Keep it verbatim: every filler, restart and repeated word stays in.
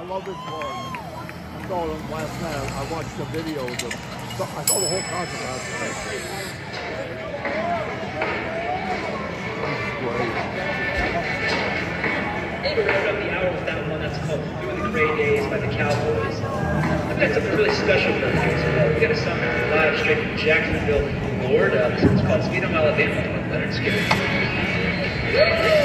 love this part. I saw them last night. I watched the videos of, I saw the whole concert last night. We're wrapping up the hour with that one that's called Doing the Gray Days by the Cowboys. I've got something really special for you today. We got a song live straight from Jacksonville, Florida. This one's called Sweet Home Alabama by Lynyrd Skynyrd.